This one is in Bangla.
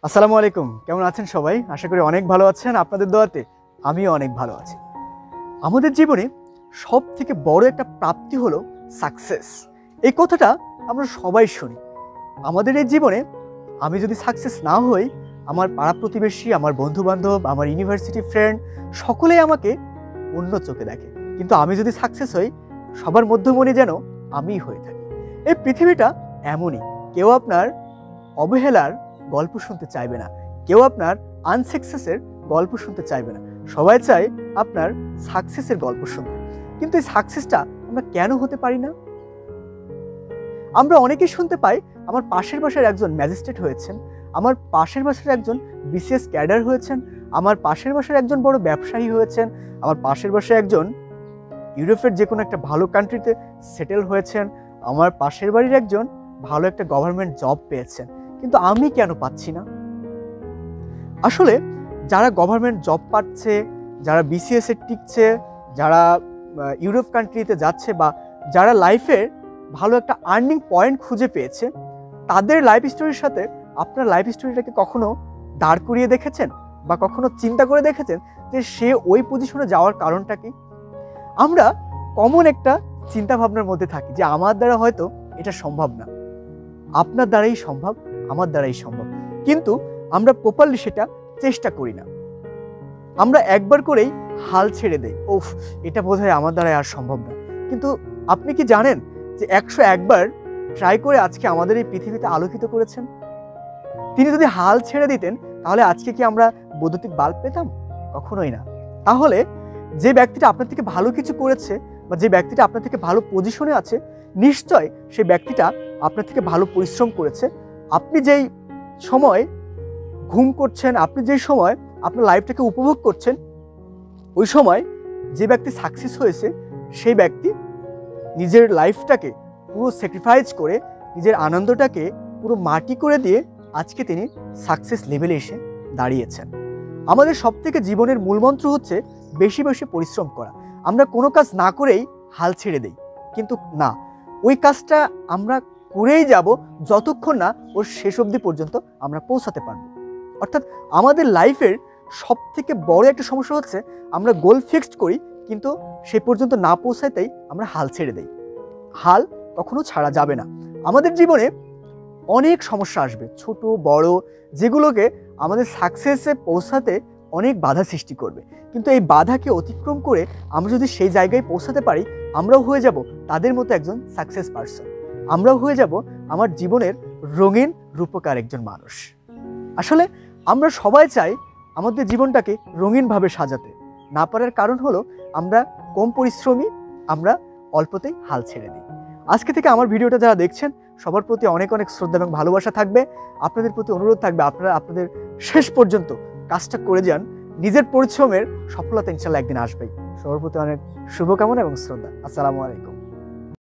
আসসালামু আলাইকুম। কেমন আছেন সবাই? আশা করি অনেক ভালো আছেন। আপনাদের দোয়াতে আমিও অনেক ভালো আছি। আমাদের জীবনে সবথেকে বড় একটা প্রাপ্তি হলো সাকসেস। এই কথাটা আমরা সবাই শুনি। আমাদের এই জীবনে আমি যদি সাকসেস না হই, আমার পাড়া প্রতিবেশী, আমার বন্ধু-বান্ধব, আমার ইউনিভার্সিটি ফ্রেন্ড সকলেই আমাকে অন্য চোখে দেখে। কিন্তু আমি যদি সাকসেস হই, সবার মধ্যমণি যেন আমিই হয়ে থাকি। এই পৃথিবীটা এমনই। কেউ আপনার অবহেলার গল্প শুনতে চাইবে না, কেউ আপনার আনসাকসেসের গল্প শুনতে চাইবে না। সবাই চায় আপনার সাকসেসের গল্প শুনতে। কিন্তু এই সাকসেসটা আমরা কেন হতে পারি না? আমরা অনেকেই শুনতে পাই আমার পাশের বাসার একজন ম্যাজিস্ট্রেট হয়েছেন, আমার পাশের বাসার একজন বিসিএস ক্যাডার হয়েছেন, আমার পাশের বাসার একজন বড় ব্যবসায়ী হয়েছেন, আমার পাশের বাসায় একজন ইউরোপের যে কোনো একটা ভালো কান্ট্রিতে সেটেল হয়েছেন, আমার পাশের বাড়ির একজন ভালো একটা গভর্নমেন্ট জব পেয়েছেন। কিন্তু আমি কেন পাচ্ছি না? আসলে যারা গভর্নমেন্ট জব পাচ্ছে, যারা বিসিএস এ টিকছে, যারা ইউরোপ কান্ট্রিতে যাচ্ছে, বা যারা লাইফের ভালো একটা আর্নিং পয়েন্ট খুঁজে পেয়েছে, তাদের লাইফ স্টোরির সাথে আপনার লাইফ স্টোরিটাকে কখনো দাঁড় করিয়ে দেখেছেন বা কখনো চিন্তা করে দেখেছেন যে সে ওই পজিশনে যাওয়ার কারণটা কি? আমরা কমন একটা চিন্তা ভাবনার মধ্যে থাকি যে আমার দ্বারা হয়তো এটা সম্ভব না, আপনার দ্বারাই সম্ভব, আমার দ্বারাই সম্ভব। কিন্তু আমরা প্রপারলি সেটা চেষ্টা করি না। আমরা একবার করেই হাল ছেড়ে দেই, ওফ এটা বোধহয় আমার দ্বারাই আর সম্ভব না। কিন্তু আপনি কি জানেন যে 101 বার ট্রাই করে আজকে আমাদের এই পৃথিবীতে আলোকিত করেছেন? তিনি যদি হাল ছেড়ে দিতেন তাহলে আজকে কি আমরা বৈদ্যুতিক বাল্ব পেতাম? কখনোই না। তাহলে যে ব্যক্তিটা আপনার থেকে ভালো কিছু করেছে বা যে ব্যক্তিটা আপনার থেকে ভালো পজিশনে আছে, নিশ্চয় সেই ব্যক্তিটা আপনার থেকে ভালো পরিশ্রম করেছে। আপনি যেই সময় ঘুম করছেন, আপনি যেই সময় আপনার লাইফটাকে উপভোগ করছেন, ওই সময় যে ব্যক্তি সাকসেস হয়েছে সেই ব্যক্তি নিজের লাইফটাকে পুরো স্যাক্রিফাইস করে, নিজের আনন্দটাকে পুরো মাটি করে দিয়ে আজকে তিনি সাকসেস লেভেলে এসে দাঁড়িয়েছেন। আমাদের সবথেকে জীবনের মূলমন্ত্র হচ্ছে বেশি বেশি পরিশ্রম করা। আমরা কোনো কাজ না করেই হাল ছেড়ে দেই, কিন্তু না, ওই কাজটা আমরা করেই যাব যতক্ষণ না ওর শেষ অবধি পর্যন্ত আমরা পৌঁছাতে পারবো। অর্থাৎ আমাদের লাইফের সবথেকে বড় একটা সমস্যা হচ্ছে আমরা গোল ফিক্সড করি, কিন্তু সে পর্যন্ত না পৌঁছাতেই আমরা হাল ছেড়ে দেই। হাল কখনো ছাড়া যাবে না। আমাদের জীবনে অনেক সমস্যা আসবে, ছোট বড়, যেগুলোকে আমাদের সাকসেসে পৌঁছাতে অনেক বাধা সৃষ্টি করবে। কিন্তু এই বাধাকে অতিক্রম করে আমরা যদি সেই জায়গায় পৌঁছাতে পারি, আমরাও হয়ে যাব তাদের মতো একজন সাকসেস পারসন। আমরাও হয়ে যাব আমার জীবনের রঙিন রূপকার একজন মানুষ। আসলে আমরা সবাই চাই আমাদের জীবনটাকে রঙিনভাবে সাজাতে, না পারার কারণ হলো আমরা কম পরিশ্রমী, আমরা অল্পতেই হাল ছেড়ে দিই। আজকে থেকে আমার ভিডিওটা যারা দেখছেন সবার প্রতি অনেক অনেক শ্রদ্ধা এবং ভালোবাসা থাকবে। আপনাদের প্রতি অনুরোধ থাকবে আপনারা আপনাদের শেষ পর্যন্ত কাজটা করে যান। নিজের পরিশ্রমের সফলতা ইনশাল্লাহ একদিন আসবেই। সবার প্রতি অনেক শুভকামনা এবং শ্রদ্ধা। আসসালামু আলাইকুম।